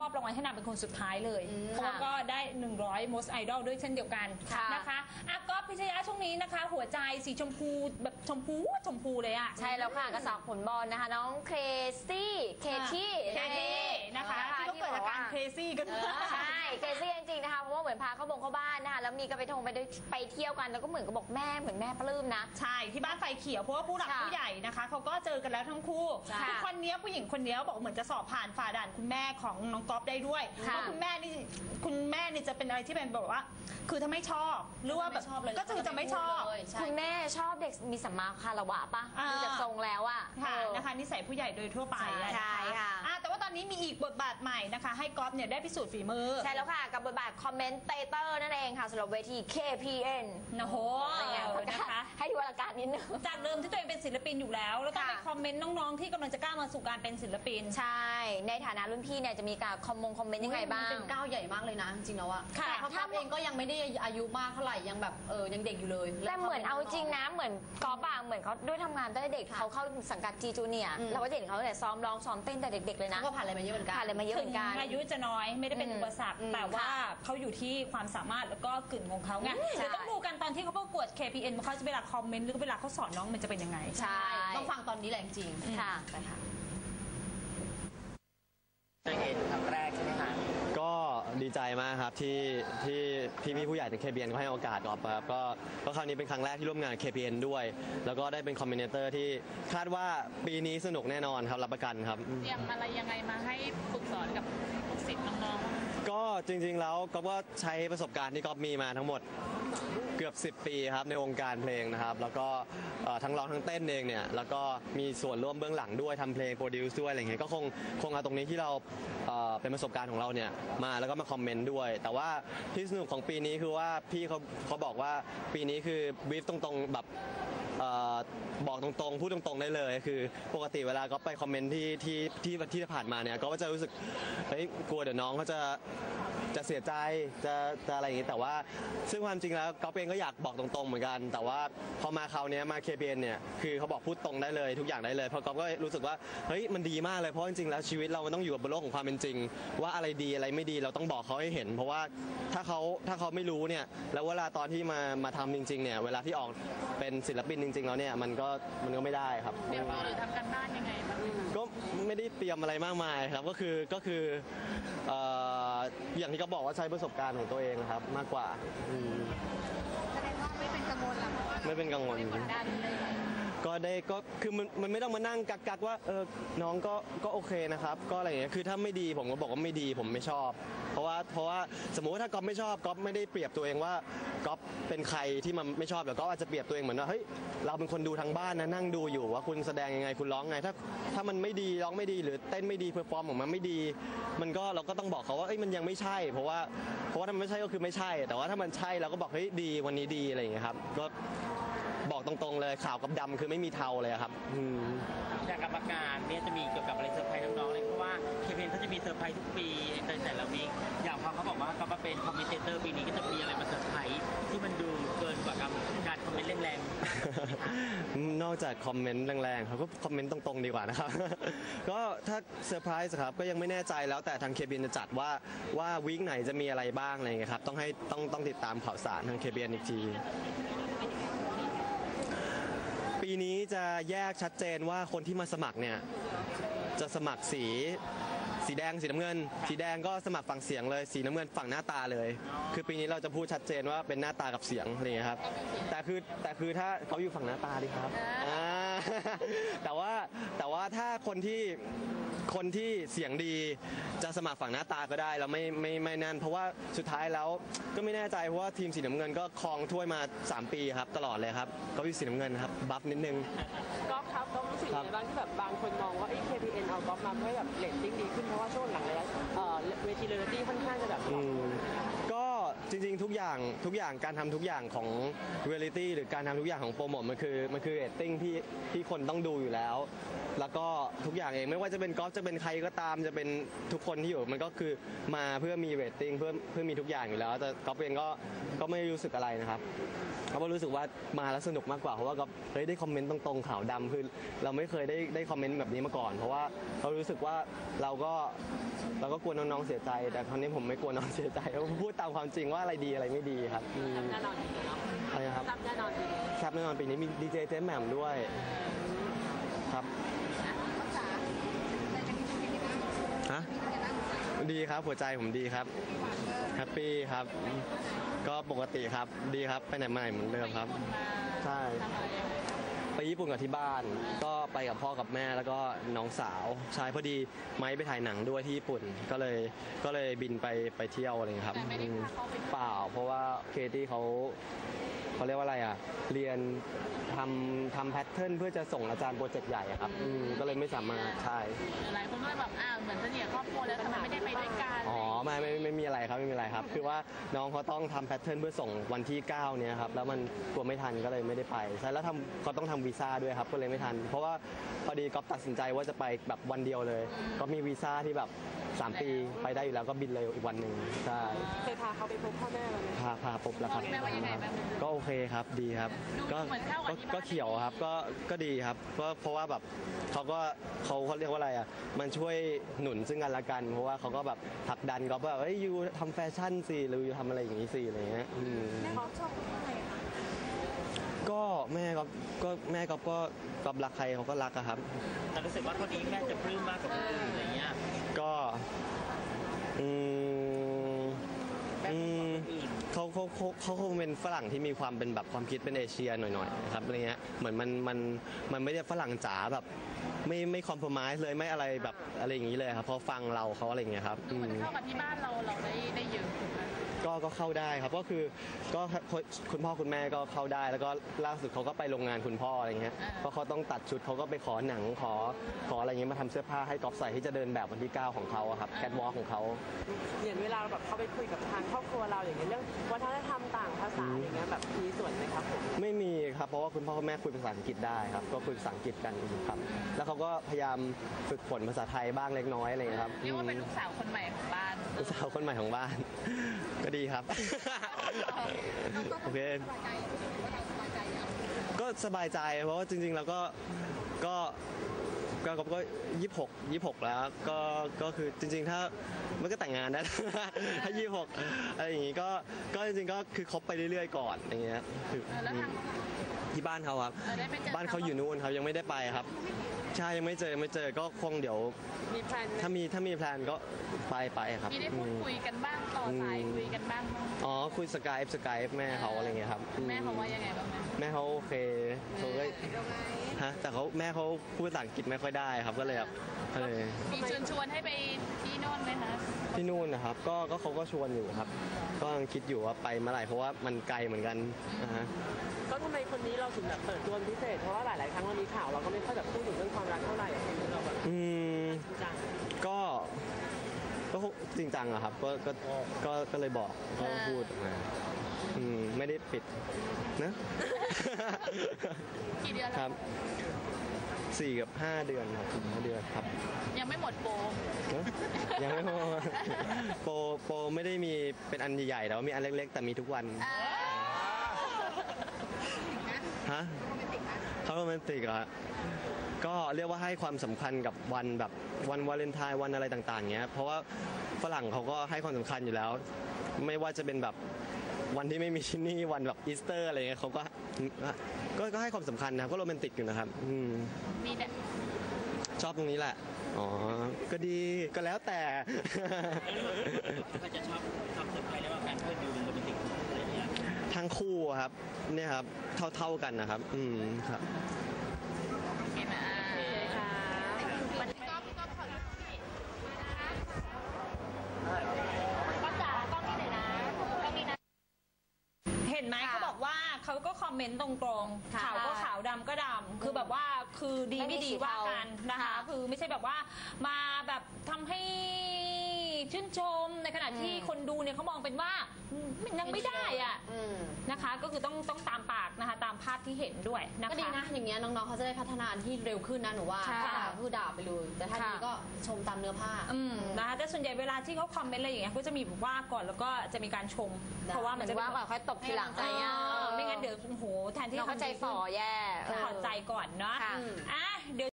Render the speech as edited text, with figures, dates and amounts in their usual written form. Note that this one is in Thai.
อบรางวัลให้นางเป็นคนสุดท้ายเลยเพราะว่าก็ได้100 most idol ด้วยเช่นเดียวกันนะคะก๊อฟพิชยะช่วงนี้นะคะหัวใจสีชมพูแบบชมพูเลยอะใช่แล้วค่ะกระสอบผลบอลนะคะน้องเคที่นะคะที่เกิดอาการเคซี่กันใช่เคซี่จริงๆนะคะเพราะว่าเหมือนพาเข้าบ้านนะคะแล้วมีก็ไปเที่ยวกันแล้วก็เหมือนกับบอกแม่เหมือนแม่ปลื้มนะใช่ที่บ้านไฟเขียวเพราะว่าผู้หลักผู้ใหญ่นะคะเขาก็เจอกันแล้วทั้งคู่คือคนนี้ผู้หญิงคนนี้บอกเหมือนจะสอบผ่านฝ่าด่านคุณแม่ของน้องก๊อฟได้ด้วยเพราะคุณแม่นี่จะเป็นอะไรที่เป็นแบบว่าคือถ้าไม่ชอบหรือว่าแบบก็คือจะไม่ชอบคุณแม่ชอบเด็กมีสัมมาคารวะปะดูจากทรงแล้วอะนะคะนิสัยผู้ใหญ่โดยทั่วไปใช่ค่ะแต่ว่าตอนนี้มีอีกบทบาทใหม่นะคะให้ก๊อฟเนี่ยได้พิสูจน์ฝีมือใช่แล้วค่ะกับบทบาทคอมเมนเตเตอร์นั่นเองค่ะสำหรับเวที KPN โอ้โหนะคะให้ดูอาการนิดนึงจากเดิมที่ตัวเองเป็นศิลปินอยู่แล้วแล้วก็ไปคอมเมนต์น้องๆที่กำลังจะก้าวมาสู่การเป็นศิลปินใช่ในฐานะรุ่นพี่เนี่ยจะมีการคอมเมนต์ยังไงบ้างเป็นก้าวใหญ่มากเลยนะจริงๆแล้วอะแต่เขาทำเองก็ยังไม่ได้อายุมากเท่าไหร่ยังแบบยังเด็กอยู่เลยแต่เหมือนเอาจริงนะเหมือนกอล์ฟอะเหมือนเขาด้วยทำงานตั้งแต่เด็กเขาเข้าสังกัดจีจูเนียร์เราก็เห็นเขาแต่ซ้อมร้องซ้อมเต้นแต่เด็กๆเลยนะก็ผ่านอะไรมาเยอะเหมือนกันอายุจะน้อยไม่ได้เป็นอุปสรรคแต่ว่าเขาอยู่ที่ความสามารถแล้วก็กลิ่นของเขาไงเดี๋ยวต้องดูกันตอนที่เขาประกวด KPN เขาจะเวลาคอมเมนต์หรือเวลาเขาสอนน้องมันจะเป็นยังไงใช่ต้องฟังตอนนี้แหละจริงค่ะจะเห็นครั้งแรกใช่ไหมคะก็ดีใจมากครับที่พี่ผู้ใหญ่ใน KPN ก็ให้โอกาสกอบครับก็คราวนี้เป็นครั้งแรกที่ร่วมงาน KPN ด้วยแล้วก็ได้เป็นคอมเมนเตอร์ที่คาดว่าปีนี้สนุกแน่นอนครับรับประกันครับเตรียมอะไรยังไงมาให้ฝึกสอนกับศิษย์น้องๆก็จริงๆแล้วก็ใช้ประสบการณ์ที่ก๊อฟมีมาทั้งหมดเกือบ10 ปีครับในวงการเพลงนะครับแล้วก็ทั้งร้องทั้งเต้นเองเนี่ยแล้วก็มีส่วนร่วมเบื้องหลังด้วยทำเพลงโปรดิวซ์ด้วยอะไรเงี้ยก็คงเอาตรงนี้ที่เราเป็นประสบการณ์ของเราเนี่ยมาแล้วก็มาคอมเมนต์ด้วยแต่ว่าที่สนุกของปีนี้คือว่าพี่เขาบอกว่าปีนี้คือบีฟตรงๆแบบบอกตรงๆพูดตรงๆได้เลยคือปกติเวลาก็ไปคอมเมนต์ที่ผ่านมาเนี่ยก็จะรู้สึกเฮ้ยกลัวเดี๋ยวน้องเขาจะเสียใจจะอะไรอย่างนี้แต่ว่าซึ่งความจริงแล้วก๊อฟเองก็อยากบอกตรงๆเหมือนกันแต่ว่าพอมาคราวนี้มา KPN เนี่ยคือเขาบอกพูดตรงได้เลยทุกอย่างได้เลยเพราะก๊อฟก็รู้สึกว่าเฮ้ยมันดีมากเลยเพราะจริงๆแล้วชีวิตเรามันต้องอยู่บนโลกของความเป็นจริงว่าอะไรดีอะไรไม่ดีเราต้องบอกเขาให้เห็นเพราะว่าถ้าเขาไม่รู้เนี่ยแล้วเวลาตอนที่มาทำจริงๆเนี่ยเวลาที่ออกเป็นศิลปินจริงๆแล้วเนี่ยมันก็ไม่ได้ครับเตรียมตัวหรือทำกันบ้านยังไงบ้างก็ไม่ได้เตรียมอะไรมากมายครับก็คืออย่างที่เขาบอกว่าใช้ประสบการณ์ของตัวเองครับมากกว่าแสดงว่าไม่เป็นกังวลหรอไม่เป็นกังวลก็คือมันไม่ต้องมานั่งกักว่าน้องก็โอเคนะครับก็อะไรอย่างเงี้ยคือถ้าไม่ดีผมก็บอกว่าไม่ดีผมไม่ชอบเพราะว่าสมมุติว่าถ้าก๊อฟไม่ชอบก๊อฟไม่ได้เปรียบตัวเองว่าก๊อฟเป็นใครที่มันไม่ชอบแต่ก็อาจจะเปรียบตัวเองเหมือนว่าเฮ้ยเราเป็นคนดูทางบ้านนะนั่งดูอยู่ว่าคุณแสดงยังไงคุณร้องไงถ้ามันไม่ดีร้องไม่ดีหรือเต้นไม่ดีเพอร์ฟอร์มของมันไม่ดีมันก็เราก็ต้องบอกเขาว่ามันยังไม่ใช่เพราะว่าถ้ามันไม่ใช่ก็คือไม่ใช่แต่ว่าถ้ามันใช่เราก็บอกเฮ้ยดีวันนี้ดีอะไรอย่างเงี้ยครับก็บอกตรงๆเลยขาวกับดำคือไม่มีเทาเลยครับจากกรรมการเนี่ยจะมีเกี่ยวกับอะไรเซอร์ไพรส์น้องๆเลยเพราะว่าKPNเขาจะมีเซอร์ไพรส์ทุกปีแต่ละวีคอย่างพอเขาบอกว่าเขามาเป็นคอมเมนเตอร์ปีนี้ก็จะมีอะไรมาเซอร์ไพรส์ที่มันดูเกินกว่าการคอมเมนต์แรงๆนอกจากคอมเมนต์แรงๆเขาก็คอมเมนต์ตรงๆดีกว่านะครับก็ถ้าเซอร์ไพรส์ครับก็ยังไม่แน่ใจแล้วแต่ทาง KPN จะจัดว่าวีคไหนจะมีอะไรบ้างอะไรอย่างเงี้ยครับต้องติดตามข่าวสารทาง KPN อีกทีปีนี้จะแยกชัดเจนว่าคนที่มาสมัครเนี่ยจะสมัครสีแดงสีน้ำเงินสีแดงก็สมัครฝั่งเสียงเลยสีน้ำเงินฝั่งหน้าตาเลยคือปีนี้เราจะพูดชัดเจนว่าเป็นหน้าตากับเสียงอะไรอย่างเงี้ยครับแต่คือถ้าเขาอยู่ฝั่งหน้าตาดีครับแต่ว่าถ้าคนที่เสียงดีจะสมัครฝั่งหน้าตาก็ได้เราไม่นั่นเพราะว่าสุดท้ายแล้วก็ไม่แน่ใจเพราะว่าทีมสีน้ำเงินก็ครองถ้วยมา3 ปีครับตลอดเลยครับก็อยู่สีน้ำเงินครับบัฟนิดนึงก๊อฟครับก๊อฟรู้สึกยังไงบ้างที่แบบบางคนมองว่าKPN เอาก๊อฟมาเพื่อแบบเรตติ้งดีขึ้นเพราะว่าช่วงหลังเลยเวทีเรียลลิตี้ค่อนข้างจะแบบก็จริงๆทุกอย่างการทำทุกอย่างของเรียลลิตี้หรือการทำทุกอย่างของโปรโมทมันคือเรตติ้งที่คนต้องดูอยู่แล้วแล้วก็ทุกอย่างเองไม่ว่าจะเป็นก๊อฟจะเป็นใครก็ตามจะเป็นทุกคนที่อยู่มันก็คือมาเพื่อมีเรตติ้งเพื่อมีทุกอย่างอยู่แล้วแต่ก๊อฟเองก็ไม่รู้สึกอะไรนะครับเขาก็รู้สึกว่ามาแล้วสนุกมากกว่าเพราะว่าก็ได้คอมเมนต์ตรงๆขาวดำคือเราไม่เคยได้คอมเมนต์แบบนี้มาก่อนเพราะว่าเรารู้สึกว่าเราก็กลัวน้องๆเสียใจแต่คราวนี้ผมไม่กลัวน้องเสียใจเราพูดตามความจริงว่าอะไรดีอะไรไม่ดีครับแน่นอนจริงๆเนาะอะไรนะครับแน่นอนจริงแซ่บแน่นอนปีนี้มีดีเจเจ๊แหม่มด้วยครับฮะดีครับหัวใจผมดีครับแฮปปี้ครับก็ปกติครับดีครับไปไหนมาไหนเหมือนเดิมครับใช่ไปญี่ปุ่นกับที่บ้านก็ไปกับพ่อกับแม่แล้วก็น้องสาวใช่พอดีไม้ไปถ่ายหนังด้วยที่ญี่ปุ่นก็เลยบินไปเที่ยวอะไรอย่างเงี้ยครับเปล่าเพราะว่าเคที่เขาเรียกว่าอะไรอ่ะเรียนทำแพทเทิร์นเพื่อจะส่งอาจารย์โปรเจกต์ใหญ่อะครับก็เลยไม่สามารถใช่หลายคนก็เลยแบบเหมือนเสนียครอบครัวแล้วทำไมไม่ได้ไปด้วยกันอ๋อไม่มีอะไรครับไม่มีอะไรครับคือว่าน้องเขาต้องทำแพทเทิร์นเพื่อส่งวันที่9เนี่ยครับแล้วมันกลัวไม่ทันก็เลยไม่ได้ไปใช่แล้วเขาต้องทำวีซ่าด้วยครับก็เลยไม่ทัน เพราะว่าพอดีก๊อฟตัดสินใจว่าจะไปแบบวันเดียวเลยก็มีวีซ่าที่แบบ3 ปีไปได้อยู่แล้วก็บินเลยอีกวันหนึ่งใช่ๆเคยพาเขาไปพบพ่อแม่เราไหมพาพบแล้วครับแม่ว่ายังไงบ้างก็โอเคครับดีครับดูเหมือนเข้ากับที่บ้านก็เขียวครับก็ดีครับเพราะว่าแบบเขาเรียกว่าอะไรอ่ะมันช่วยหนุนซึ่งกันและกัน เพราะว่าเขาก็แบบผลักดันก็แบบยูทำแฟชั่นสิหรือยูทำอะไรอย่างนี้สิอะไรเงี้ยเขาชอบอะไรคะก็แม่ก็รักใครเขาก็รักอะครับแต่รู้สึกว่าคนนี้แม่จะปลื้มมากกว่าคนอื่นอะไรเงี้ยก็เขาคงเป็นฝรั่งที่มีความเป็นแบบความคิดเป็นเอเชียหน่อยๆครับอะไรเงี้ยเหมือนมันไม่ได้ฝรั่งจ๋าแบบไม่คอมโพรไมซ์เลยไม่อะไรแบบอะไรอย่างนี้เลยครับพอฟังเราเขาอะไรอย่างเงี้ยครับเหมือนเข้ากับที่บ้านเราได้เยอะถูกไหมก็เข้าได้ครับก็คือก็คุณพ่อคุณแม่ก็เข้าได้แล้วก็ล่าสุดเขาก็ไปโรงงานคุณพ่ออะไรเงี้ยเพราะเขาต้องตัดชุดเขาก็ไปขอหนังขออะไรเงี้ยมาทำเสื้อผ้าให้ก๊อฟใส่ที่จะเดินแบบวันที่9ของเขาอะครับแคทวอล์กของเขาอย่างเวลาแบบเขาไปคุยกับทางครอบครัวเราอย่างเงี้ยเรื่องวัฒนธรรมต่างภาษาอย่างเงี้ยแบบมีส่วนไหมครับผมไม่มีครับเพราะว่าคุณพ่อคุณแม่คุยภาษาอังกฤษได้ครับก็คุยภาษาอังกฤษกันครับแล้วเขาก็พยายามฝึกฝนภาษาไทยบ้างเล็กน้อยอะไรเงี้ยครับเรียกว่าเป็นลูกสาวคนใหม่ของบ้านลูกสาวคนใหม่ของบ้าน ก็ดีครับ โอเคก็สบายใจเพราะว่าจริงๆแล้วก็26แล้วก็คือจริงๆถ้ามันก็แต่งงานได้ ถ้า26อะไรอย่างงี้ก็จริงๆก็คือคบไปเรื่อยๆก่อนอย่างเงี้ยคือแล้วทางที่บ้านเขาครับได้ไปเจอบ้านเขาอยู่นู่นครับยังไม่ได้ไปครับใช่ยังไม่เจอก็คงเดี๋ยวมีแพลนถ้ามีแพลนก็ไปครับมีได้พูดคุยกันบ้างต่อสายคุยกันบ้างอ๋อคุยสกายแม่เขาอะไรเงี้ยครับแม่เขาว่ายังไงบ้างไหมแม่เขาโอเคเขาก็ฮะแต่แม่เขาพูดภาษาอังกฤษไม่ค่อยได้ครับก็เลยแบบเลยมีชวนให้ไปที่โน่นไหมคะที่นู่นนะครับก็เขาก็ชวนอยู่ครับ ก็ยังคิดอยู่ว่าไปเมื่อไหร่เพราะว่ามันไกลเหมือนกันนะฮะก็ทำไมคนนี้เราถึงแบบเปิดตัวเป็นพิเศษเพราะว่าหลายๆครั้งเรามีข่าวเราก็ไม่ค่อยแบบพูดถึงเรื่องความรักเท่าไหร่คนนี้เราแบบจริงจังก็จริงจังอะครับก็เลยบอกก็พูดออกมาไม่ได้ปิดนะกี่เดือนคแล้รัวบ4 กับ 5 เดือนครับ5 เดือนครับยังไม่หมดโปรยังไม่พอ โปรไม่ได้มีเป็นอันใหญ่ๆแต่ว่ามีอันเล็กๆ แต่มีทุกวันฮะเขาโรแมนติกเหรอฮะก็เรียกว่าให้ความสำคัญกับวันแบบวันวาเลนไทน์วันอะไรต่างๆเงี้ยเพราะว่าฝรั่งเขาก็ให้ความสำคัญอยู่แล้ว ไม่ว่าจะเป็นแบบวันที่ไม่มีที่นี่วันแบบอีสเตอร์อะไรเงี้ยเขาก็ให้ความสำคัญนะครับก็โรแมนติกอยู่นะครับมีแต่ชอบตรงนี้แหละอ๋อก็ดีก็แล้วแต่เขาจะชอบทำเซอร์ไพรส์แล้วว่าการเพื่อนดูเป็นโรแมนติกอะไรเงี้ยทั้งคู่ครับเนี่ยครับเท่ากันนะครับครับโอเคนะค่ะมันก็ขอรูปพี่ก็จ๋ากล้องนี้หน่อยนะกล้องนี้นะเห็นไหมเขาบอกว่าเขาก็คอมเมนต์ตรงๆขาวก็ขาวดำก็ดำคือแบบว่าคือดีไม่ดีว่ากันนะคะคือไม่ใช่แบบว่ามาแบบทำให้ชื่นชมในขณะที่คนดูเนี่ยเขามองเป็นว่ายังไม่ได้อ่ะนะคะ ก็คือต้องตามปากนะคะตามภาพที่เห็นด้วยนะคะก็ดีนะอย่างเงี้ยน้องๆเขาจะได้พัฒนาที่เร็วขึ้นนะหนูว่าค่ะถ้าด่าคือด่าไปเลยแต่ถ้าดีก็ชมตามเนื้อผ้านะคะแต่ส่วนใหญ่เวลาที่เขาคอมเมนต์อะไรอย่างเงี้ยก็จะมีแบบว่าก่อนแล้วก็จะมีการชม เพราะว่ามันจะว่าก่อนค่อยตบทีหลังใจไม่งั้นเดี๋ยวโอ้โหแทนที่เราก็ใจฝ่อแย่ถอดใจก่อนเนาะค่ะอ่ะเดี๋ยว